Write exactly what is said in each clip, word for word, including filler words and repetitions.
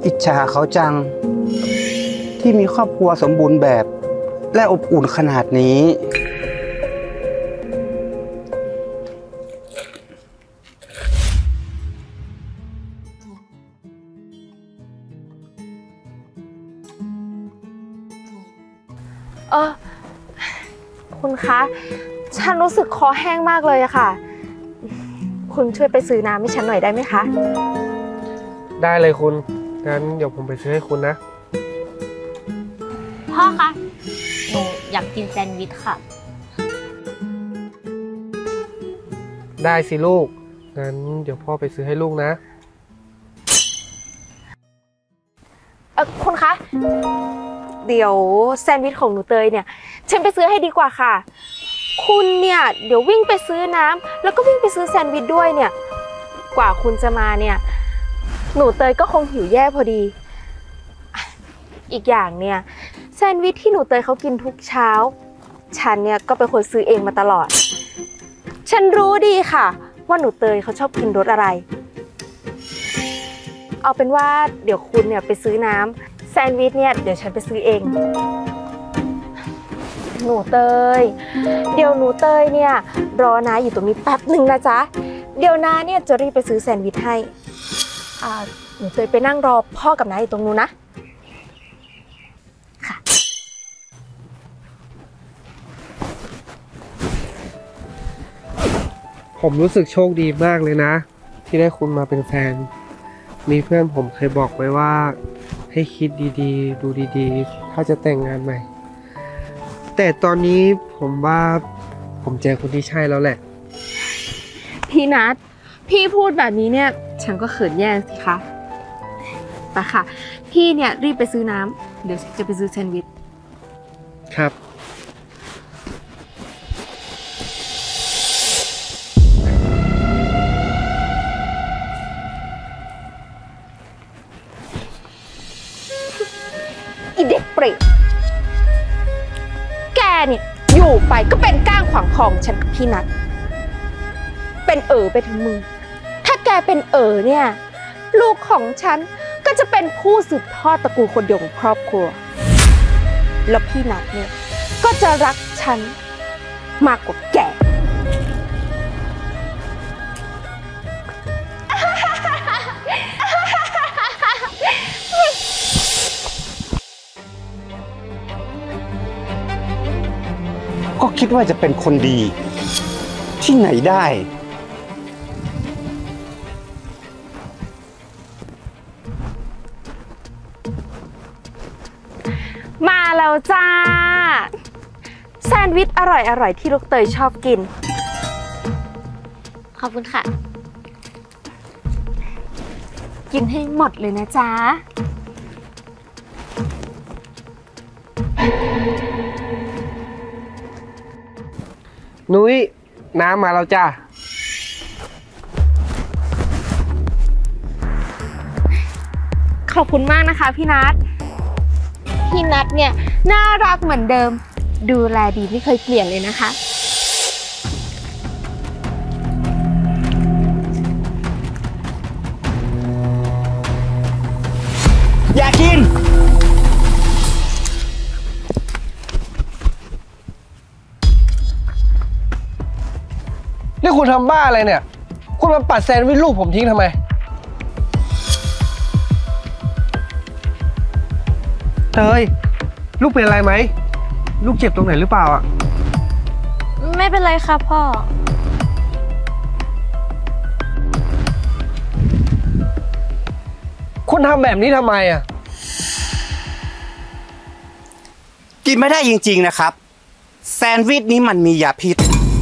อิจฉาเขาจังที่มีครอบครัวสมบูรณ์แบบและอบอุ่นขนาดนี้เออคุณคะฉันรู้สึกคอแห้งมากเลยอะค่ะคุณช่วยไปซื้อน้ำให้ฉันหน่อยได้ไหมคะได้เลยคุณงั้นเดี๋ยวผมไปซื้อให้คุณนะพ่อคะหนูอยากกินแซนด์วิชค่ะได้สิลูกงั้นเดี๋ยวพ่อไปซื้อให้ลูกนะเออคุณคะเดี๋ยวแซนด์วิชของหนูเตยเนี่ยฉันไปซื้อให้ดีกว่าค่ะคุณเนี่ยเดี๋ยววิ่งไปซื้อน้ำแล้วก็วิ่งไปซื้อแซนด์วิชด้วยเนี่ยกว่าคุณจะมาเนี่ยหนูเตยก็คงหิวแย่พอดีอีกอย่างเนี่ยแซนด์วิชที่หนูเตยเขากินทุกเช้าฉันเนี่ยก็เป็นคนซื้อเองมาตลอดฉันรู้ดีค่ะว่าหนูเตยเขาชอบกินรสอะไรเอาเป็นว่าเดี๋ยวคุณเนี่ยไปซื้อน้ำแซนด์วิชเนี่ยเดี๋ยวฉันไปซื้อเองหนูเตยเดี๋ยวหนูเตยเนี่ยรอน้าอยู่ตรงนี้แป๊บหนึ่งนะจ๊ะเดี๋ยวน้าเนี่ยจะรีบไปซื้อแซนด์วิชให้อ่าหนูเตยไปนั่งรอพ่อกับน้าอยู่ตรงนู้นนะค่ะผมรู้สึกโชคดีมากเลยนะที่ได้คุณมาเป็นแฟนมีเพื่อนผมเคยบอกไว้ว่าให้คิดดีๆดูดีๆถ้าจะแต่งงานใหม่แต่ตอนนี้ผมว่าผมเจอคนที่ใช่แล้วแหละพี่นัทพี่พูดแบบนี้เนี่ยฉันก็เขินแย่สิคะไปค่ะพี่เนี่ยรีบไปซื้อน้ำเดี๋ยวจะไปซื้อแซนด์วิชครับอีเด็กเปรตแกเนี่ยอยู่ไปก็เป็นก้างขวางคอฉันกับพี่นัทเป็นเอ๋อไปทั้งมือถ้าแกเป็นเอ๋อเนี่ยลูกของฉันก็จะเป็นผู้สืบทอดตระกูลคนเดียวของครอบครัวแล้วพี่นัทเนี่ยก็จะรักฉันมากกว่าแกก็คิดว่าจะเป็นคนดีที่ไหนได้มาแล้วจ้าแซนด์วิชอร่อยๆที่ลูกเตยชอบกินขอบคุณค่ะกินให้หมดเลยนะจ๊ะนุ้ยน้ำมาแล้วจ้าขอบคุณมากนะคะพี่นัทพี่นัทเนี่ยน่ารักเหมือนเดิมดูแลดีไม่เคยเปลี่ยนเลยนะคะอยากกินนี่คุณทำบ้าอะไรเนี่ยคุณมาปัดแซนด์วิชลูกผมทิ้งทำไมเตยลูกเป็นอะไรไหมลูกเจ็บตรงไหนหรือเปล่าอ่ะไม่เป็นไรค่ะพ่อคุณทำแบบนี้ทำไมอ่ะกินไม่ได้จริงๆนะครับแซนด์วิชนี้มันมียาพิษ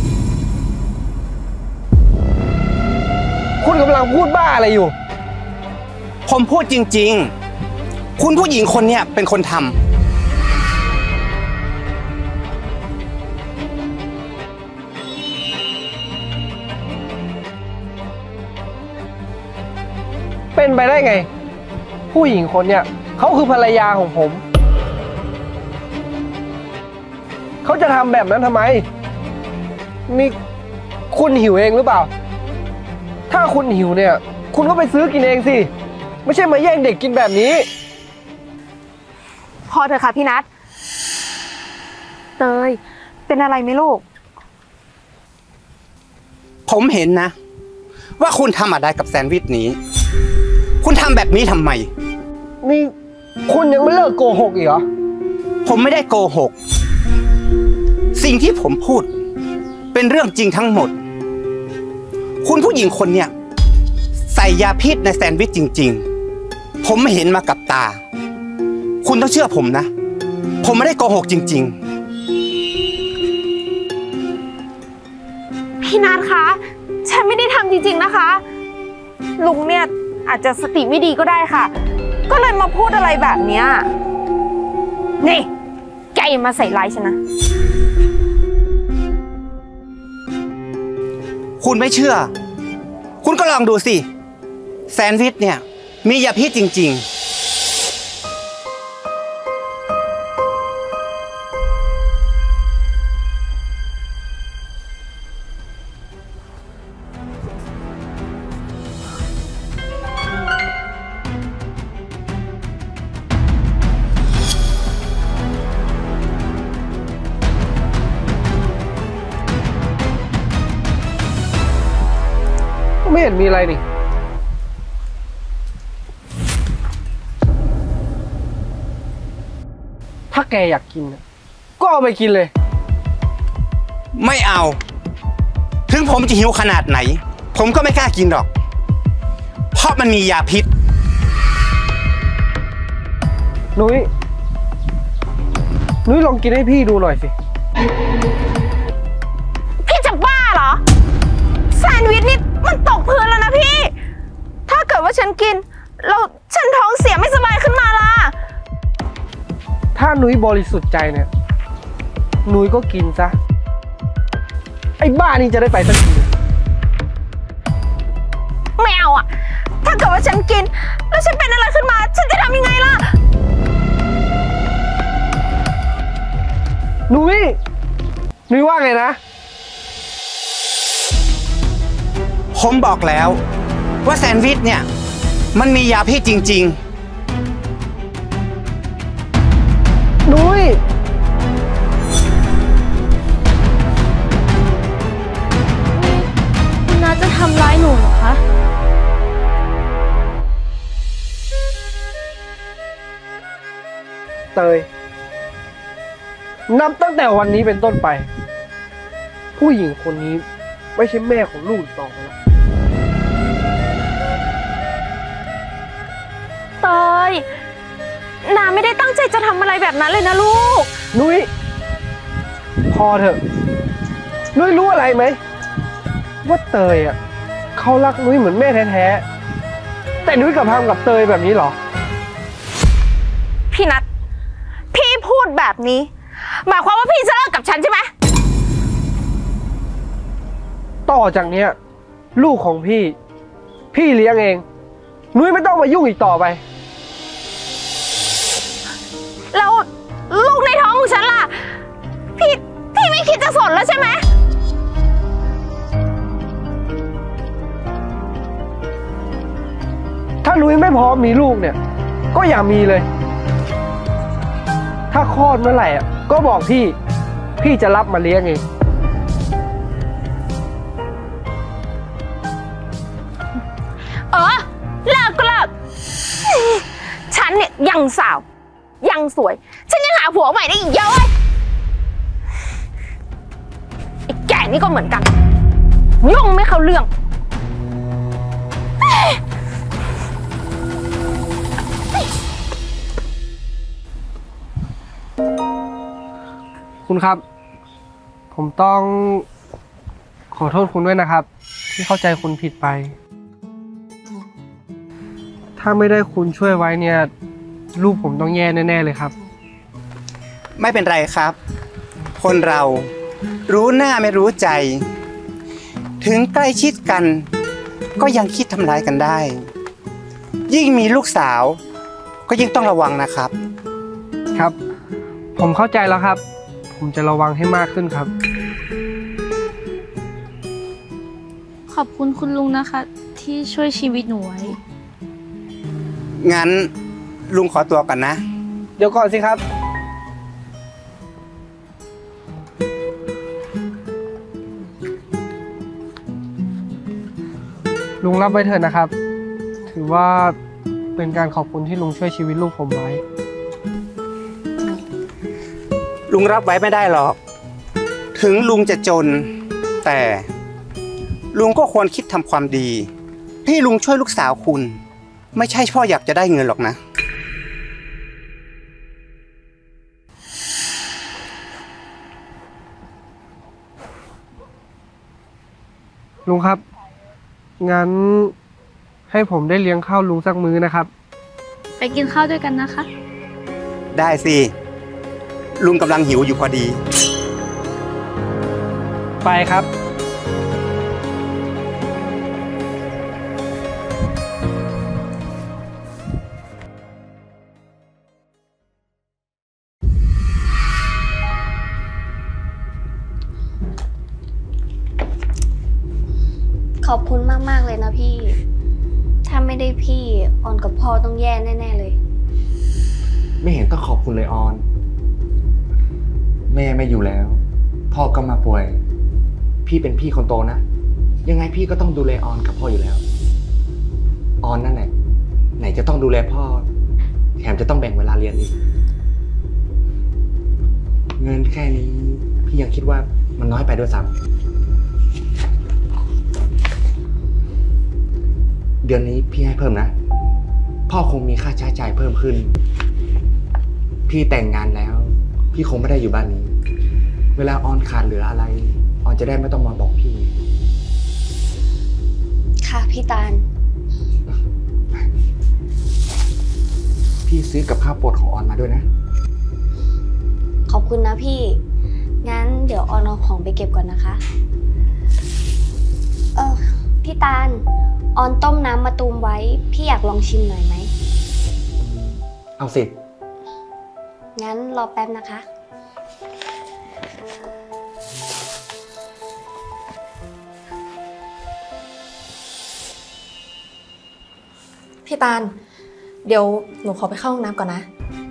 คุณกำลังพูดบ้าอะไรอยู่ผมพูดจริงๆคุณผู้หญิงคนนี้เป็นคนทำเป็นไปได้ไงผู้หญิงคนเนี้ยเขาคือภรรยาของผมเขาจะทำแบบนั้นทำไมนี่คุณหิวเองหรือเปล่าถ้าคุณหิวเนี่ยคุณก็ไปซื้อกินเองสิไม่ใช่มาแย่งเด็กกินแบบนี้พอเถอะค่ะพี่นัทเตยเป็นอะไรไหมลูกผมเห็นนะ ว่าคุณทำอะไรกับแซนด์วิชนี้ คุณทำแบบนี้ทำไมนี่คุณยังไม่เลิกโกหกอีกเหรอผมไม่ได้โกหก สิ่งที่ผมพูด เป็นเรื่องจริงทั้งหมด คุณผู้หญิงคนเนี้ยใส่ยาพิษในแซนด์วิชจริงๆ ผมไม่เห็นมากับตา คุณต้องเชื่อผมนะ ผมไม่ได้โกหกจริงๆพี่นัทคะฉันไม่ได้ทำจริงๆนะคะลุงเนี่ยอาจจะสติไม่ดีก็ได้ค่ะ ก็เลยมาพูดอะไรแบบเนี้ยนี่แกอย่ามาใส่ร้ายฉันนะคุณไม่เชื่อ คุณก็ลองดูสิ แซนด์วิชเนี่ยมียาพิษจริงๆไม่เห็นมีอะไรนี่ ถ้าแกอยากกินก็เอาไปกินเลยไม่เอา ถึงผมจะหิวขนาดไหน ผมก็ไม่กล้ากินหรอก เพราะมันมียาพิษนุ้ย นุ้ยลองกินให้พี่ดูหน่อยสิพี่จะบ้าเหรอแซนด์วิชนี่มันตกพื้นแล้วนะพี่ถ้าเกิดว่าฉันกินแล้วฉันท้องเสียไม่สบายขึ้นมาล่ะถ้านุ้ยบริสุทธิ์ใจเนี่ย นุ้ยก็กินซะ ไอ้บ้านี่จะได้ไปสักทีไม่เอาอะถ้าเกิดว่าฉันกินแล้วฉันเป็นอะไรขึ้นมาฉันจะทำยังไงล่ะนุ้ย นุ้ยว่าไงนะผมบอกแล้วว่าแซนด์วิชเนี่ยมันมียาพิษจริงๆนุ้ยคุณน้าจะทำร้ายหนูเหรอคะเตย นับตั้งแต่วันนี้เป็นต้นไป ผู้หญิงคนนี้ไม่ใช่แม่ของลูกต่อไปแล้วเตยนาไม่ได้ตั้งใจจะทำอะไรแบบนั้นเลยนะลูกนุ้ย พอเถอะ นุ้ยรู้อะไรไหม ว่าเตยอ่ะเขารักนุ้ยเหมือนแม่แท้ๆ แต่นุ้ยกลับทำกับเตยแบบนี้เหรอพี่นัทพี่พูดแบบนี้หมายความว่าพี่จะเลิกกับฉันใช่ไหมต่อจากเนี้ยลูกของพี่ พี่เลี้ยงเอง นุ้ยไม่ต้องมายุ่งอีกต่อไปแล้วลูกในท้องของฉันล่ะพี่พี่ไม่คิดจะสนแล้วใช่ไหมถ้านุ้ยไม่พร้อมมีลูกเนี่ย ก็อย่ามีเลย ถ้าคลอดเมื่อไหร่อ่ะก็บอกพี่ พี่จะรับมาเลี้ยงเองเออเลิกก็เลิกฉันเนี่ยยังสาวยังสวยฉันยังหาผัวใหม่ได้อีกเยอะเลยไอ้แก่นี่ก็เหมือนกันยุ่งไม่เข้าเรื่องคุณครับ ผมต้องขอโทษคุณด้วยนะครับ ที่เข้าใจคุณผิดไป ถ้าไม่ได้คุณช่วยไว้เนี่ย ลูกผมต้องแย่แน่ๆเลยครับไม่เป็นไรครับ คนเรารู้หน้าไม่รู้ใจ ถึงใกล้ชิดกันก็ยังคิดทำร้ายกันได้ ยิ่งมีลูกสาวก็ยิ่งต้องระวังนะครับครับ ผมเข้าใจแล้วครับ ผมจะระวังให้มากขึ้นครับขอบคุณคุณลุงนะคะ ที่ช่วยชีวิตหนูไว้งั้นลุงขอตัวก่อนนะเดี๋ยวก่อนสิครับ ลุงรับไว้เถอะนะครับ ถือว่าเป็นการขอบคุณที่ลุงช่วยชีวิตลูกผมไว้ลุงรับไว้ไม่ได้หรอก ถึงลุงจะจน แต่ลุงก็ควรคิดทำความดี ที่ลุงช่วยลูกสาวคุณ ไม่ใช่เพ่ออยากจะได้เงินหรอกนะลุงครับ งั้นให้ผมได้เลี้ยงข้าวลุงสักมื้อนะครับไปกินข้าวด้วยกันนะคะได้สิ ลุงกำลังหิวอยู่พอดีไปครับขอบคุณมากๆเลยนะพี่ ถ้าไม่ได้พี่ออนกับพ่อต้องแย่แน่ๆเลยไม่เห็นต้องขอบคุณเลยออน แม่ไม่อยู่แล้ว พ่อก็มาป่วย พี่เป็นพี่คนโตนะ ยังไงพี่ก็ต้องดูแลออนกับพ่ออยู่แล้ว ออนนั่นแหละไหนจะต้องดูแลพ่อ แถมจะต้องแบ่งเวลาเรียนอีก เงินแค่นี้พี่ยังคิดว่ามันน้อยไปด้วยซ้ำเดือนนี้พี่ให้เพิ่มนะ พ่อคงมีค่าใช้จ่ายเพิ่มขึ้น พี่แต่งงานแล้ว พี่คงไม่ได้อยู่บ้านนี้ เวลาออนขาดเหลืออะไร ออนจะได้ไม่ต้องมาบอกพี่ค่ะพี่ตาลพี่ซื้อกับข้าวโปรดของออนมาด้วยนะขอบคุณนะพี่ งั้นเดี๋ยวออนเอาของไปเก็บก่อนนะคะ เออพี่ตาล ออนต้มน้ำมะตูมไว้ พี่อยากลองชิมหน่อยไหมเอาสิงั้นรอแป๊บนะคะพี่ตาล เดี๋ยวหนูขอไปเข้าห้องน้ำก่อนนะ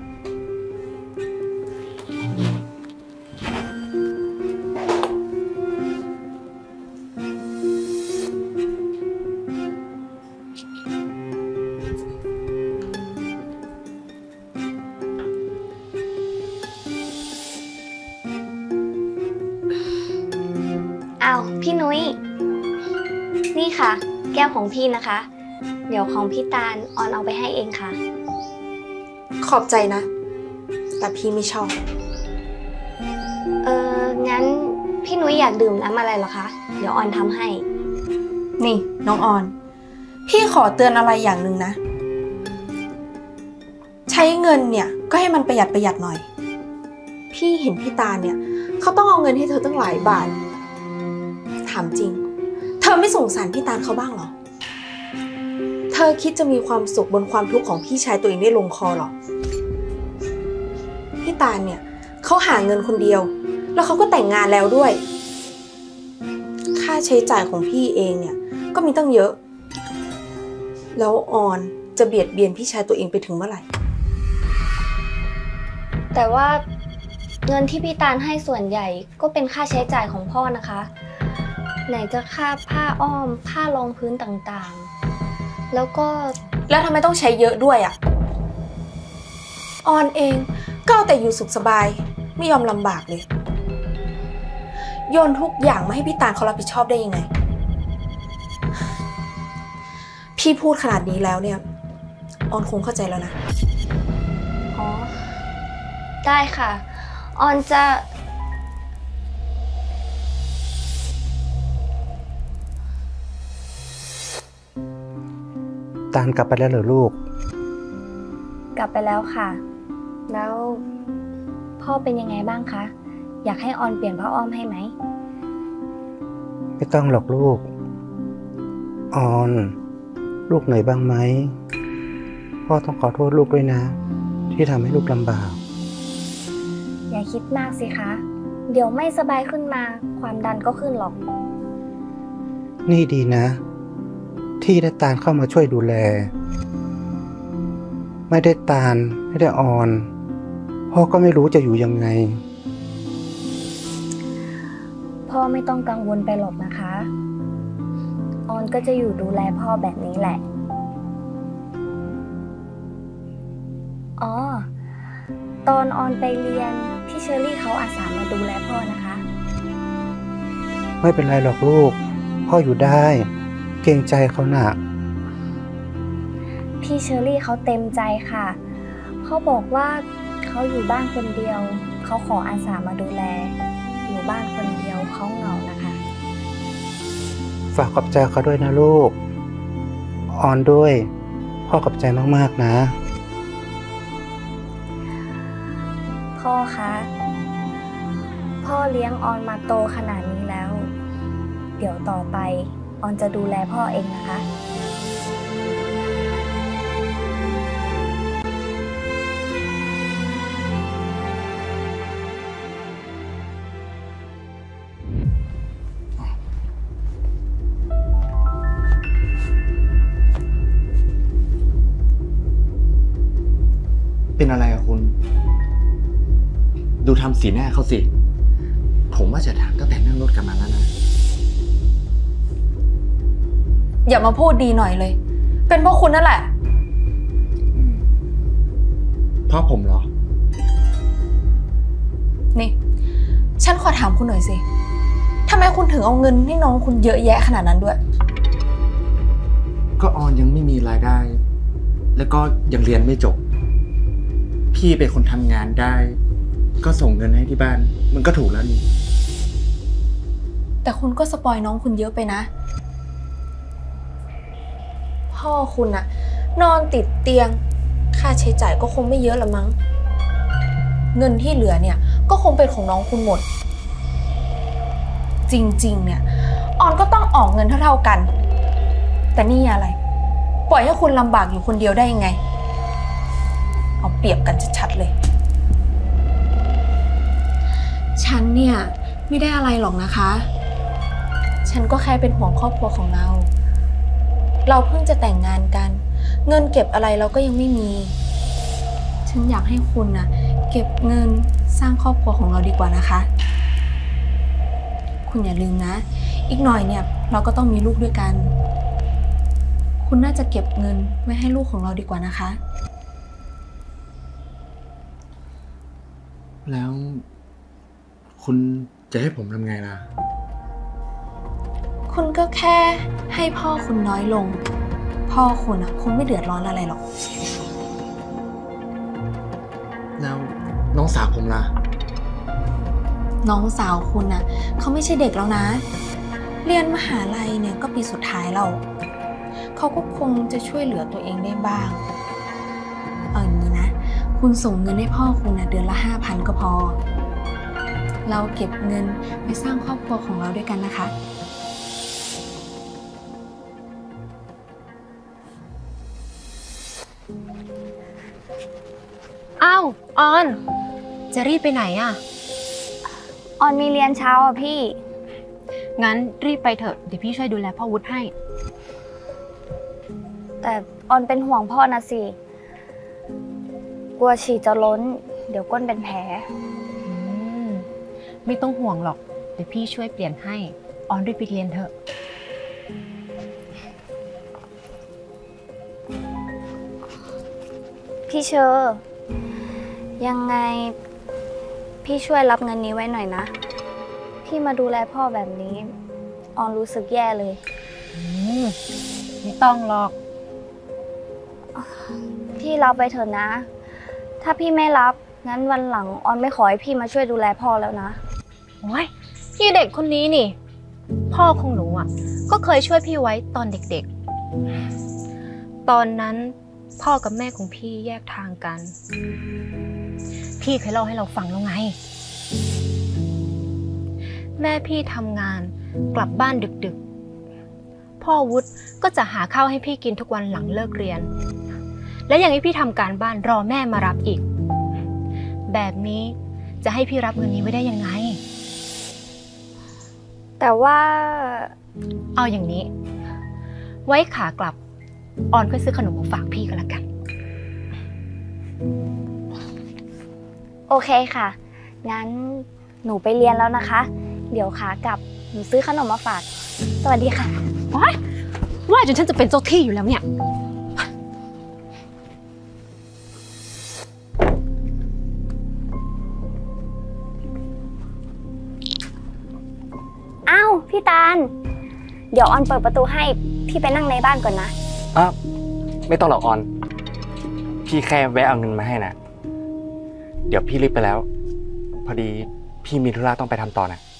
อ้าวพี่นุ้ย นี่ค่ะ แก้วของพี่นะคะ เดี๋ยวของพี่ตาลออนเอาไปให้เองค่ะขอบใจนะ แต่พี่ไม่ชอบเอองั้นพี่นุ้ยอยากดื่มน้ำอะไรเหรอคะ เดี๋ยวออนทำให้นี่น้องออน พี่ขอเตือนอะไรอย่างหนึ่งนะ ใช้เงินเนี่ยก็ให้มันประหยัดประหยัดหน่อย พี่เห็นพี่ตาเนี่ยเขาต้องเอาเงินให้เธอตั้งหลายบาท ถามจริง เธอไม่สงสารพี่ตาเขาบ้างหรอ เธอคิดจะมีความสุขบนความทุกข์ของพี่ชายตัวเองได้ลงคอหรอ พี่ตาเนี่ยเขาหาเงินคนเดียว แล้วเขาก็แต่งงานแล้วด้วย ค่าใช้จ่ายของพี่เองเนี่ยก็มีตั้งเยอะ แล้วออนจะเบียดเบียนพี่ชายตัวเองไปถึงเมื่อไหร่แต่ว่าเงินที่พี่ตาลให้ส่วนใหญ่ก็เป็นค่าใช้จ่ายของพ่อนะคะ ไหนจะค่าผ้าอ้อมผ้ารองพื้นต่างๆ แล้วก็แล้วทำไมต้องใช้เยอะด้วยอ่ะ ออนเองก็เอาแต่อยู่สุขสบายไม่ยอมลำบากเลย โยนทุกอย่างมาให้พี่ตาลเขารับผิดชอบได้ยังไง พี่พูดขนาดนี้แล้วเนี่ยออนคงเข้าใจแล้วนะอ๋อได้ค่ะ ออนจะตาลกลับไปแล้วเหรอลูกกลับไปแล้วค่ะ แล้วพ่อเป็นยังไงบ้างคะ อยากให้ออนเปลี่ยนผ้าอ้อมให้ไหมไม่ต้องหรอกลูก ออน ลูกเหนื่อยบ้างไหม พ่อต้องขอโทษลูกด้วยนะ ที่ทำให้ลูกลำบากอย่าคิดมากสิคะ เดี๋ยวไม่สบายขึ้นมาความดันก็ขึ้นหรอกนี่ดีนะ ที่ได้ตาลเข้ามาช่วยดูแลไม่ได้ตาลไม่ได้ออนพ่อก็ไม่รู้จะอยู่ยังไงพ่อไม่ต้องกังวลไปหรอกนะคะ ออนก็จะอยู่ดูแลพ่อแบบนี้แหละ อ๋อ ตอนออนไปเรียนพี่เชอรี่เขาอาสามาดูแลพ่อนะคะไม่เป็นไรหรอกลูก พ่ออยู่ได้ เกรงใจเขาหนักพี่เชอรี่เขาเต็มใจค่ะ เขาบอกว่าเขาอยู่บ้านคนเดียว เขาขออาสามาดูแล อยู่บ้านคนเดียวเขาเหงานะคะฝากขอบใจเขาด้วยนะลูก ออนด้วย พ่อขอบใจมากๆนะพ่อคะ พ่อเลี้ยงออนมาโตขนาดนี้แล้ว เดี๋ยวต่อไปออนจะดูแลพ่อเองนะคะเป็นอะไรอะคุณ ดูทำสีหน้าเขาสิ ผมว่าจะถามตั้งแต่นั่งรถกลับมาแล้วนะอย่ามาพูดดีหน่อยเลย เป็นเพราะคุณนั่นแหละเพราะผมเหรอนี่ ฉันขอถามคุณหน่อยสิทำไมคุณถึงเอาเงินให้น้องคุณเยอะแยะขนาดนั้นด้วยก็ออนยังไม่มีรายได้ แล้วก็ยังเรียนไม่จบ พี่เป็นคนทำงานได้ ก็ส่งเงินให้ที่บ้าน มันก็ถูกแล้วนี่แต่คุณก็สปอยน้องคุณเยอะไปนะ พ่อคุณอะนอนติดเตียง ค่าใช้จ่ายก็คงไม่เยอะละมั้ง เงินที่เหลือเนี่ยก็คงเป็นของน้องคุณหมด จริงๆเนี่ยออนก็ต้องออกเงินเท่าๆกัน แต่นี่อะไร ปล่อยให้คุณลำบากอยู่คนเดียวได้ยังไง เอาเปรียบกันชัดๆเลย ฉันเนี่ยไม่ได้อะไรหรอกนะคะ ฉันก็แค่เป็นห่วงครอบครัวของเรา เราเพิ่งจะแต่งงานกัน เงินเก็บอะไรเราก็ยังไม่มี ฉันอยากให้คุณนะเก็บเงินสร้างครอบครัวของเราดีกว่านะคะ คุณอย่าลืมนะ อีกหน่อยเนี่ยเราก็ต้องมีลูกด้วยกัน คุณน่าจะเก็บเงินไว้ให้ลูกของเราดีกว่านะคะแล้วคุณจะให้ผมทำไงล่ะคุณก็แค่ให้พ่อคุณน้อยลง พ่อคุณอะคงไม่เดือดร้อนอะไรหรอกแล้วน้องสาวผมล่ะน้องสาวคุณน่ะเขาไม่ใช่เด็กแล้วนะ เรียนมหาลัยเนี่ยก็ปีสุดท้ายแล้วเขาก็คงจะช่วยเหลือตัวเองได้บ้างเอาอย่างนี้นะ คุณส่งเงินให้พ่อคุณนะเดือนละห้าพันก็พอ เราเก็บเงินไปสร้างครอบครัวของเราด้วยกันนะคะอ้าวออน จะรีบไปไหนอ่ะออนมีเรียนเช้าอ่ะพี่งั้นรีบไปเถอะ เดี๋ยวพี่ช่วยดูแลพ่อวุฒิให้แต่ออนเป็นห่วงพ่อนะสิ กลัวฉี่จะล้น เดี๋ยวก้นเป็นแผลอืม ไม่ต้องห่วงหรอก เดี๋ยวพี่ช่วยเปลี่ยนให้ ออนรีบไปเรียนเถอะพี่เชอร์ยังไงพี่ช่วยรับเงินนี้ไว้หน่อยนะ พี่มาดูแลพ่อแบบนี้ ออนรู้สึกแย่เลยอืม ไม่ต้องหรอกพี่รับไปเถอะนะ ถ้าพี่ไม่รับงั้นวันหลังออนไม่ขอให้พี่มาช่วยดูแลพ่อแล้วนะโอ้ยพี่เด็กคนนี้นี่ พ่อของหนูอ่ะ ก็เคยช่วยพี่ไว้ตอนเด็กๆ ตอนนั้นพ่อกับแม่ของพี่แยกทางกัน พี่เคยเล่าให้เราฟังแล้วไง แม่พี่ทำงานกลับบ้านดึกๆ พ่อวุฒิก็จะหาข้าวให้พี่กินทุกวันหลังเลิกเรียน และยังให้พี่ทำการบ้านรอแม่มารับอีก แบบนี้จะให้พี่รับเงินนี้ไว้ได้ยังไงแต่ว่าเอาอย่างนี้ ไว้ขากลับออนก็ซื้อขนมมาฝากพี่ก็แล้วกันโอเคค่ะ งั้นหนูไปเรียนแล้วนะคะ เดี๋ยวขากลับหนูซื้อขนมมาฝาก สวัสดีค่ะว้ายว่าจนฉันจะเป็นเจ้าที่อยู่แล้วเนี่ยอ้าวพี่ตาล เดี๋ยวออนเปิดประตูให้พี่ไปนั่งในบ้านก่อนนะอ่ะไม่ต้องหรอกออน พี่แค่แวะเอาเงินมาให้นะเดี๋ยวพี่รีบไปแล้ว พอดีพี่มีธุระต้องไปทำต่อนะ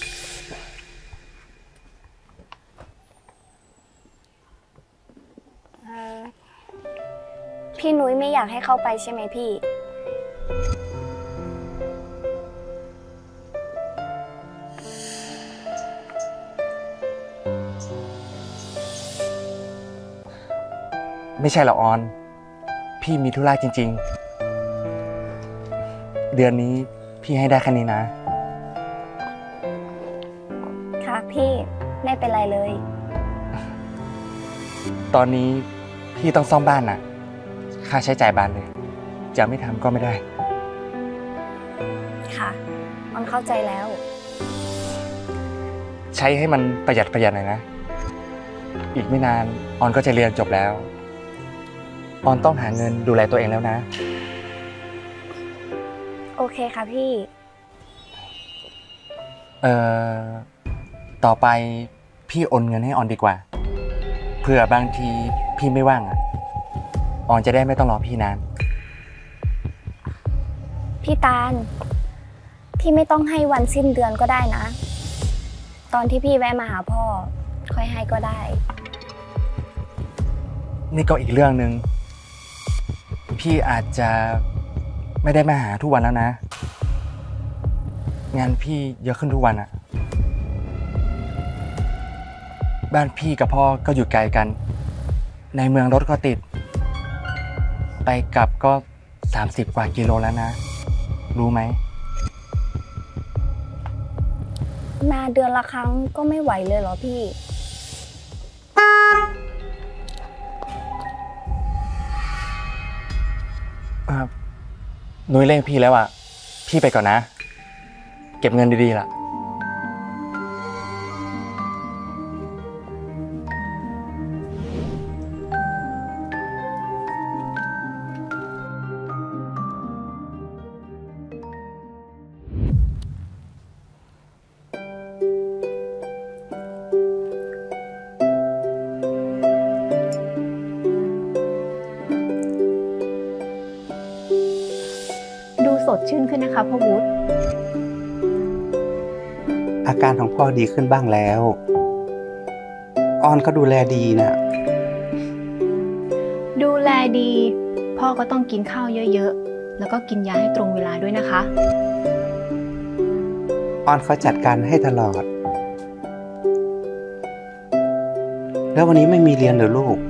พี่นุ้ยไม่อยากให้เข้าไปใช่ไหมพี่ไม่ใช่หรอกออน พี่มีธุระจริงๆ เดือนนี้พี่ให้ได้แค่นี้นะค่ะพี่ไม่เป็นไรเลยตอนนี้พี่ต้องซ่อมบ้านน่ะ ค่าใช้จ่ายบ้านเลย จะไม่ทำก็ไม่ได้ค่ะออนเข้าใจแล้วใช้ให้มันประหยัดประหยัดหน่อยนะ อีกไม่นานออนก็จะเรียนจบแล้ว ออนต้องหาเงินดูแลตัวเองแล้วนะโอเคค่ะพี่เอ่อ ต่อไปพี่โอนเงินให้ออนดีกว่า เผื่อบางทีพี่ไม่ว่างอ่ะ ออนจะได้ไม่ต้องรอพี่นานพี่ตาล พี่ไม่ต้องให้วันสิ้นเดือนก็ได้นะ ตอนที่พี่แวะมาหาพ่อ ค่อยให้ก็ได้นี่ก็อีกเรื่องหนึ่งพี่อาจจะไม่ได้มาหาทุกวันแล้วนะ งานพี่เยอะขึ้นทุกวันอะบ้านพี่กับพ่อก็อยู่ไกลกัน ในเมืองรถก็ติด ไปกลับก็สามสิบกว่ากิโลแล้วนะ รู้ไหมมาเดือนละครั้งก็ไม่ไหวเลยเหรอพี่นุ้ยเร่งพี่แล้วอ่ะ พี่ไปก่อนนะ เก็บเงินดีๆล่ะดูสดชื่นขึ้นนะคะพ่อวุฒิอาการของพ่อดีขึ้นบ้างแล้ว ออนก็ดูแลดีนะดูแลดี พ่อก็ต้องกินข้าวเยอะๆ แล้วก็กินยาให้ตรงเวลาด้วยนะคะออนเขาจัดการให้ตลอด แล้ววันนี้ไม่มีเรียนเหรอลูก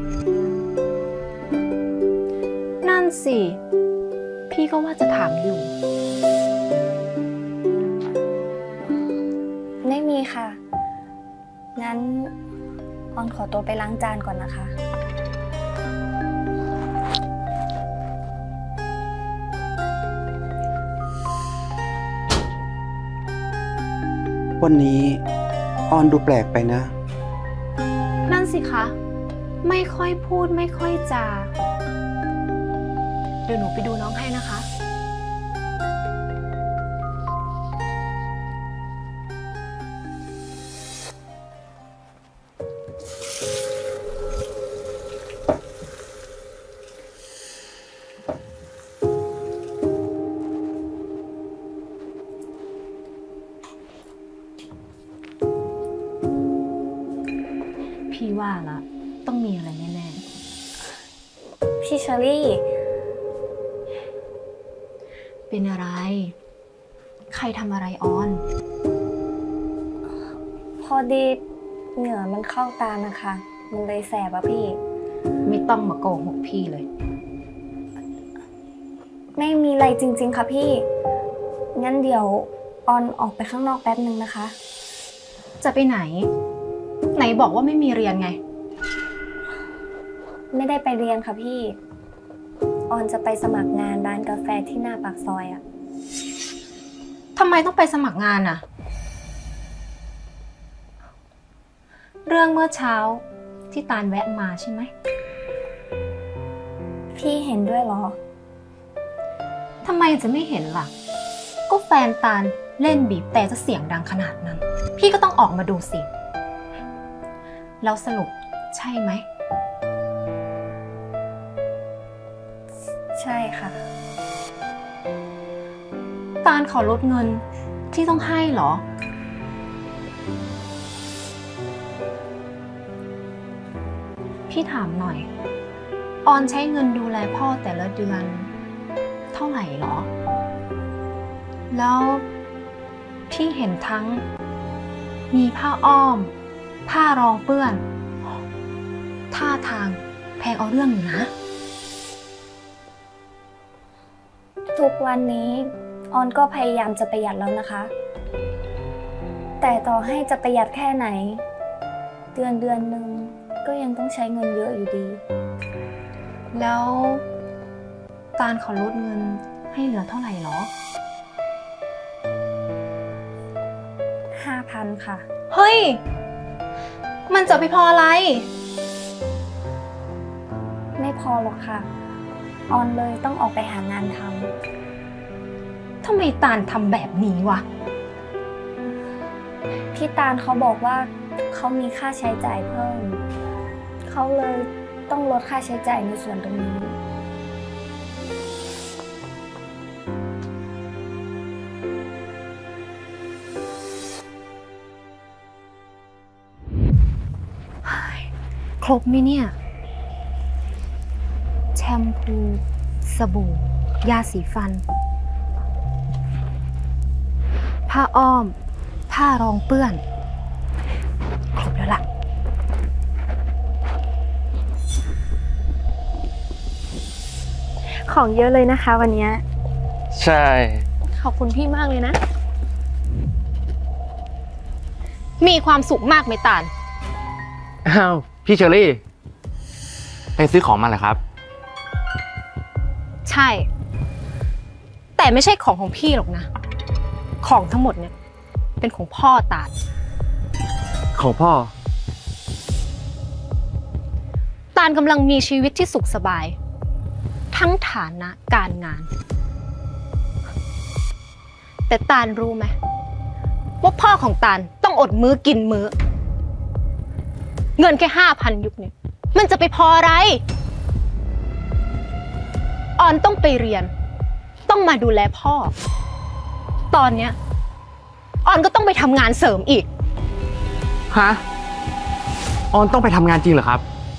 นั่นสิ พี่ก็ว่าจะถามอยู่ไม่มีค่ะ งั้นออนขอตัวไปล้างจานก่อนนะคะวันนี้ออนดูแปลกไปนะนั่นสิคะ ไม่ค่อยพูดไม่ค่อยจา เดี๋ยวหนูไปดูน้องให้นะคะ พี่ว่าละต้องมีอะไรแน่พี่เชอรี่ๆ เป็นอะไร ใครทำอะไรออนพอดีเหงื่อมันเข้าตานะคะ มันเลยแสบอะพี่ไม่ต้องมาโกหกพี่เลยไม่มีอะไรจริงๆค่ะพี่ งั้นเดี๋ยวออนออกไปข้างนอกแป๊บนึงนะคะจะไปไหน ไหนบอกว่าไม่มีเรียนไงไม่ได้ไปเรียนค่ะพี่ออนจะไปสมัครงานร้านกาแฟที่หน้าปากซอยอะทำไมต้องไปสมัครงานอะเรื่องเมื่อเช้าที่ตาลแวะมาใช่ไหมพี่เห็นด้วยเหรอทำไมจะไม่เห็นล่ะ ก็แฟนตาลเล่นบีบแต่จะเสียงดังขนาดนั้น พี่ก็ต้องออกมาดูสิ แล้วสรุปใช่ไหมใช่ค่ะตาลขอลดเงินที่ต้องให้เหรอ พี่ถามหน่อย ออนใช้เงินดูแลพ่อแต่ละเดือนเท่าไหร่หรอ แล้วพี่เห็นทั้งมีผ้าอ้อม ผ้ารองเปื้อน ท่าทางแพงเอาเรื่องอยู่นะทุกวันนี้ออนก็พยายามจะประหยัดแล้วนะคะ แต่ต่อให้จะประหยัดแค่ไหน เดือนเดือนหนึ่งก็ยังต้องใช้เงินเยอะอยู่ดีแล้วตาลขอลดเงินให้เหลือเท่าไหร่หรอห้าพันค่ะเฮ้ย มันจะไปพออะไรไม่พอหรอกค่ะ ออนเลยต้องออกไปหางานทำทำไมตาลทำแบบนี้วะพี่ตาลเขาบอกว่าเขามีค่าใช้จ่ายเพิ่ม เขาเลยต้องลดค่าใช้จ่ายในส่วนตรงนี้ครบไหมเนี่ย แชมพู สบู่ ยาสีฟัน ผ้าอ้อม ผ้ารองเปื้อน ครบแล้วล่ะของเยอะเลยนะคะวันนี้ใช่ขอบคุณพี่มากเลยนะมีความสุขมากไหมตาลอ้าวพี่เชอรี่ ไปซื้อของมาเหรอครับใช่ แต่ไม่ใช่ของของพี่หรอกนะ ของทั้งหมดเนี่ย เป็นของพ่อตาลของพ่อตาลกำลังมีชีวิตที่สุขสบาย ทั้งฐานะการงาน แต่ตาลรู้ไหมว่าพ่อของตาลต้องอดมื้อกินมื้อ เงินแค่ห้าพันยุคเนี่ยมันจะไปพออะไร ออนต้องไปเรียน ต้องมาดูแลพ่อ ตอนเนี้ยออนก็ต้องไปทำงานเสริมอีกฮะ ออนต้องไปทำงานจริงเหรอครับ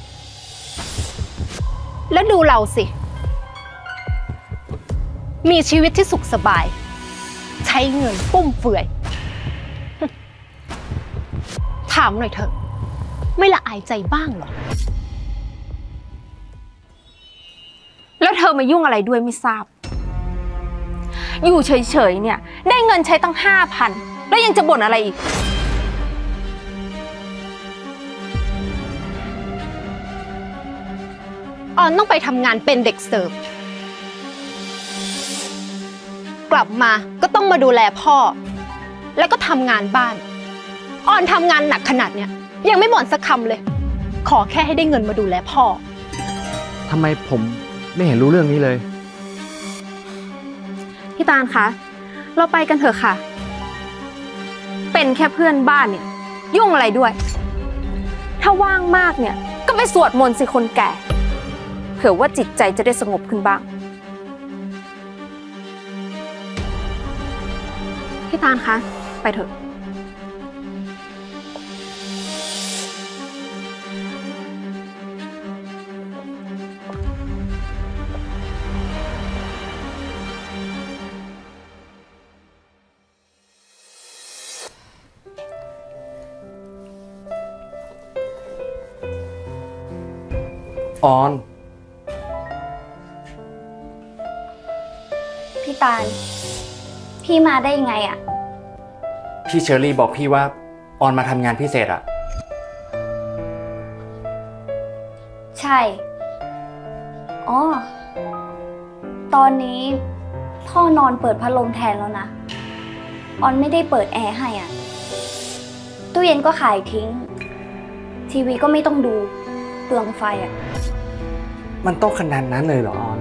แล้วดูเราสิ มีชีวิตที่สุขสบาย ใช้เงินฟุ่มเฟือย ถามหน่อยเถอะ ไม่ละอายใจบ้างเหรอแล้วเธอมายุ่งอะไรด้วยไม่ทราบ อยู่เฉยๆเนี่ย ได้เงินใช้ตั้งห้าพันแล้วยังจะบ่นอะไรอีกออนต้องไปทำงานเป็นเด็กเสิร์ฟ กลับมาก็ต้องมาดูแลพ่อ แล้วก็ทำงานบ้าน ออนทำงานหนักขนาดเนี้ยยังไม่บ่นสักคำเลย ขอแค่ให้ได้เงินมาดูแลพ่อทำไมผมไม่เห็นรู้เรื่องนี้เลยพี่ตาลคะ เราไปกันเถอะค่ะ เป็นแค่เพื่อนบ้านเนี่ย ยุ่งอะไรด้วย ถ้าว่างมากเนี่ย ก็ไปสวดมนต์สิคนแก่ เผื่อว่าจิตใจจะได้สงบขึ้นบ้าง พี่ตาลคะ ไปเถอะออนพี่ตาล พี่มาได้ยังไงอะพี่เชอรี่บอกพี่ว่า ออนมาทำงานพิเศษอะใช่อ๋อ ตอนนี้พ่อนอนเปิดพัดลมแทนแล้วนะ ออนไม่ได้เปิดแอร์ให้อ่ะ ตู้เย็นก็ขายทิ้ง ทีวีก็ไม่ต้องดูเปลืองไฟอ่ะมันต้องขนาดนั้นเลยเหรอออน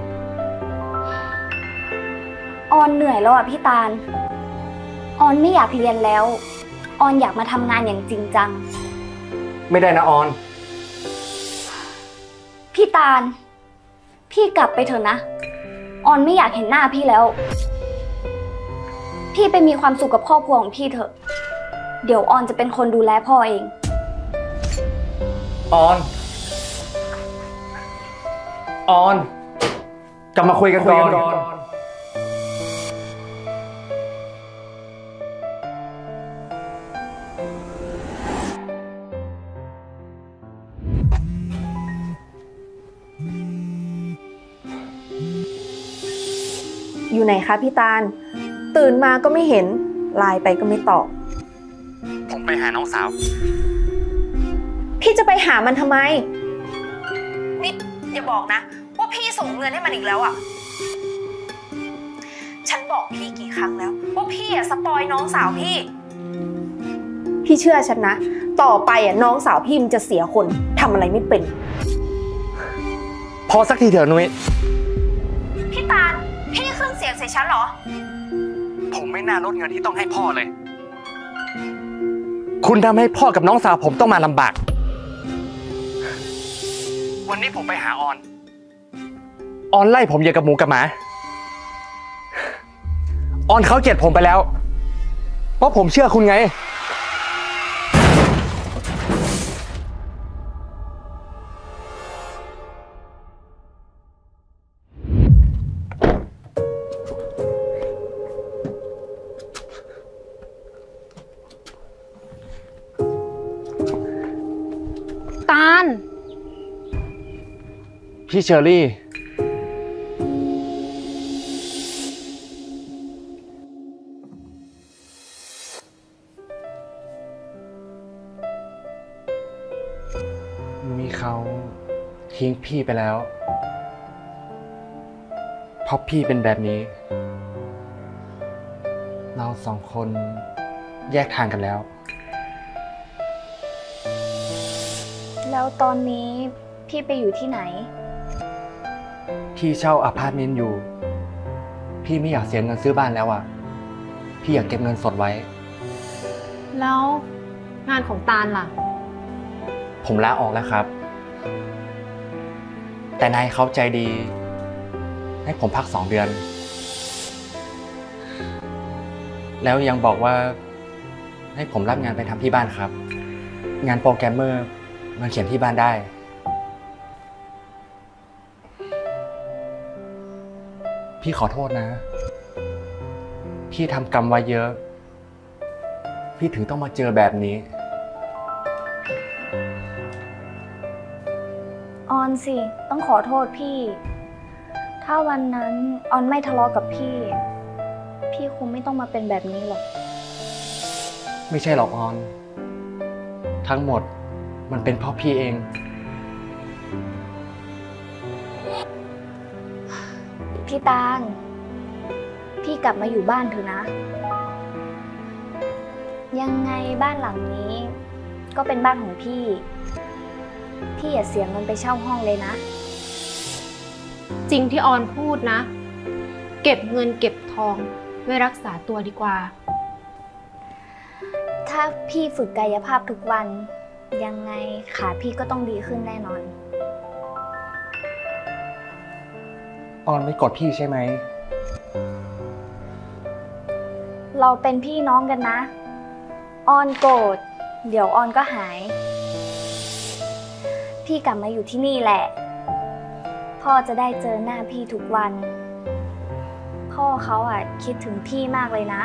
ออนเหนื่อยแล้วอ่ะพี่ตาล ออนไม่อยากเรียนแล้ว ออนอยากมาทำงานอย่างจริงจังไม่ได้นะออนพี่ตาล พี่กลับไปเถอะนะ ออนไม่อยากเห็นหน้าพี่แล้ว พี่ไปมีความสุขกับครอบครัวของพี่เถอะ เดี๋ยวออนจะเป็นคนดูแลพ่อเองออน ออน กลับมาคุยกันก่อนอยู่ไหนคะพี่ตาล ตื่นมาก็ไม่เห็น ไลน์ไปก็ไม่ตอบผมไปหาน้องสาวพี่จะไปหามันทำไม นี่อย่าบอกนะว่าพี่ส่งเงินให้มันอีกแล้วอ่ะ ฉันบอกพี่กี่ครั้งแล้วว่าพี่อ่ะสปอยน้องสาวพี่ พี่เชื่อฉันนะ ต่อไปอ่ะน้องสาวพี่มันจะเสียคนทำอะไรไม่เป็นพอสักทีเถอะนุ้ยพี่ตาล พี่ขึ้นเสียงใส่ฉันเหรอผมไม่น่าลดเงินที่ต้องให้พ่อเลย คุณทำให้พ่อกับน้องสาวผมต้องมาลำบาก วันนี้ผมไปหาออน ออนไล่ผมอย่างกับหมูกับหมา ออนเขาเกลียดผมไปแล้ว เพราะผมเชื่อคุณไงตาลพี่เชอรี่ มีเขาทิ้งพี่ไปแล้ว เพราะพี่เป็นแบบนี้ เราสองคนแยกทางกันแล้วแล้วตอนนี้พี่ไปอยู่ที่ไหนพี่เช่าอพาร์ตเมนต์อยู่ พี่ไม่อยากเสียเงินซื้อบ้านแล้วอ่ะ พี่อยากเก็บเงินสดไว้แล้วงานของตาลล่ะผมลาออกแล้วครับ แต่นายเขาใจดี ให้ผมพักสองเดือน แล้วยังบอกว่าให้ผมรับงานไปทำที่บ้านครับ งานโปรแกรมเมอร์มาเขียนที่บ้านได้ พี่ขอโทษนะ พี่ทำกรรมไว้เยอะ พี่ถึงต้องมาเจอแบบนี้ออนสิ ต้องขอโทษพี่ ถ้าวันนั้นออนไม่ทะเลาะกับพี่ พี่คงไม่ต้องมาเป็นแบบนี้หรอกไม่ใช่หรอกออน ทั้งหมดมันเป็นเพราะพี่เองพี่ตาล พี่กลับมาอยู่บ้านเถอะนะ ยังไงบ้านหลังนี้ ก็เป็นบ้านของพี่ พี่อย่าเสียเงินไปเช่าห้องเลยนะจริงที่ออนพูดนะ เก็บเงินเก็บทองไว้รักษาตัวดีกว่าถ้าพี่ฝึกกายภาพทุกวัน ยังไงขาพี่ก็ต้องดีขึ้นแน่นอนออนไม่กดพี่ใช่ไหมเราเป็นพี่น้องกันนะ ออนโกรธเดี๋ยวออนก็หาย พี่กลับมาอยู่ที่นี่แหละ พ่อจะได้เจอหน้าพี่ทุกวัน พ่อเขาอ่ะคิดถึงพี่มากเลยนะ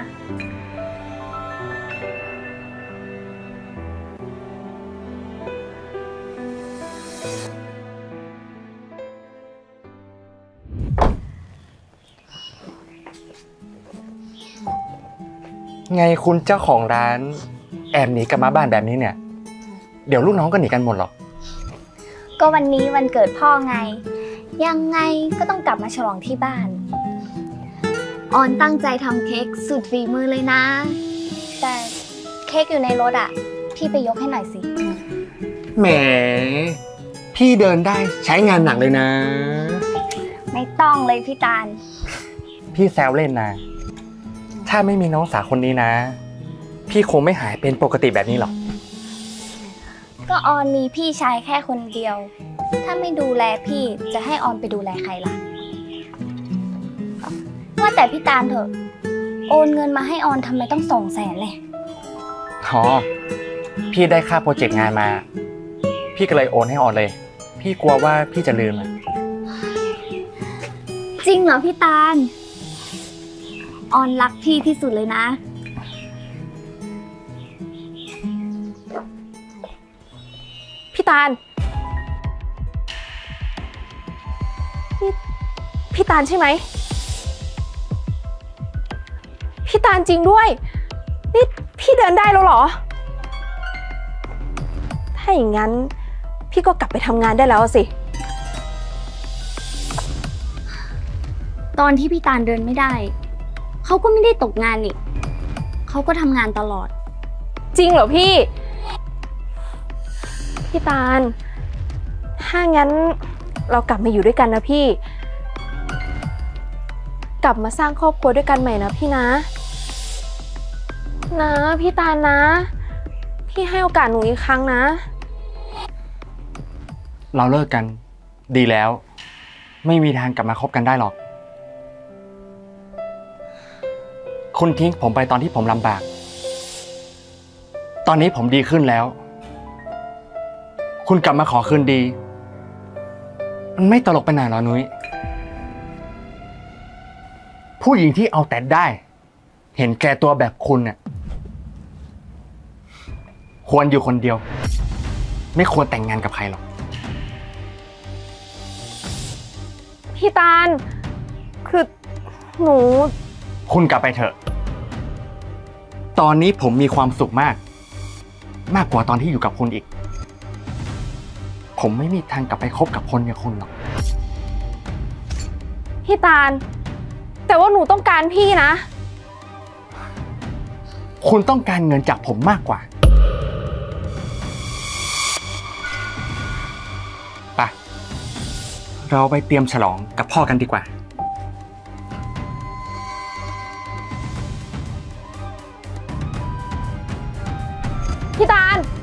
ไงคุณเจ้าของร้านแอบหนีกลับมาบ้านแบบนี้เนี่ย เดี๋ยวลูกน้องก็หนีกันหมดหรอกก็วันนี้วันเกิดพ่อไงยังไงก็ต้องกลับมาฉลองที่บ้าน ออนตั้งใจทำเค้กสุดฝีมือเลยนะ แต่เค้กอยู่ในรถอ่ะ พี่ไปยกให้หน่อยสิแหม พี่เดินได้ใช้งานหนักเลยนะไม่ต้องเลยพี่ตาลพี่แซวเล่นนะ ถ้าไม่มีน้องสาวคนนี้นะ พี่คงไม่หายเป็นปกติแบบนี้หรอกก็ออนมีพี่ชายแค่คนเดียว ถ้าไม่ดูแลพี่จะให้ออนไปดูแลใครล่ะ ว่าแต่พี่ตาลเถอะ โอนเงินมาให้ออนทำไมต้องสองแสนเลยอ๋อ พี่ได้ค่าโปรเจกต์งานมา พี่ก็เลยโอนให้ออนเลย พี่กลัวว่าพี่จะลืมอะจริงเหรอพี่ตาล ออนรักพี่ที่สุดเลยนะพี่ตาลนี่พี่ตาลใช่ไหม พี่ตาลจริงด้วย นี่พี่เดินได้แล้วเหรอ ถ้าอย่างนั้นพี่ก็กลับไปทำงานได้แล้วสิตอนที่พี่ตาลเดินไม่ได้ เขาก็ไม่ได้ตกงานนี่ เขาก็ทำงานตลอดจริงเหรอพี่ พี่ตาล ถ้างั้นเรากลับมาอยู่ด้วยกันนะพี่ กลับมาสร้างครอบครัวด้วยกันใหม่นะพี่นะ นะพี่ตาลนะ พี่ให้โอกาสหนูอีกครั้งนะเราเลิกกัน ดีแล้ว ไม่มีทางกลับมาคบกันได้หรอก คุณทิ้งผมไปตอนที่ผมลำบาก ตอนนี้ผมดีขึ้นแล้ว คุณกลับมาขอคืนดี มันไม่ตลกไปหน่อยเหรอนุ้ย ผู้หญิงที่เอาแต่ได้ เห็นแก่ตัวแบบคุณเนี่ยควรอยู่คนเดียว ไม่ควรแต่งงานกับใครหรอกพี่ตาล คือหนูคุณกลับไปเถอะ ตอนนี้ผมมีความสุขมาก มากกว่าตอนที่อยู่กับคุณอีก ผมไม่มีทางกลับไปคบกับคนอย่างคุณหรอกพี่ตาล แต่ว่าหนูต้องการพี่นะคุณต้องการเงินจากผมมากกว่าไปเราไปเตรียมฉลองกับพ่อกันดีกว่าพี่ตาล